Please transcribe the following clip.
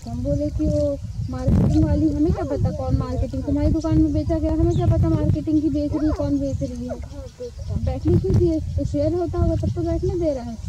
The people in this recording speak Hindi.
तो हम बोले कि वो मार्केटिंग वाली, हमें क्या पता कौन मार्केटिंग, तुम्हारी दुकान में बेचा गया, हमें क्या पता मार्केटिंग की बेच रही कौन बेच रही है। बैठनी क्यों चाहिए, तो शेयर होता होगा तब तो बैठने दे रहा है।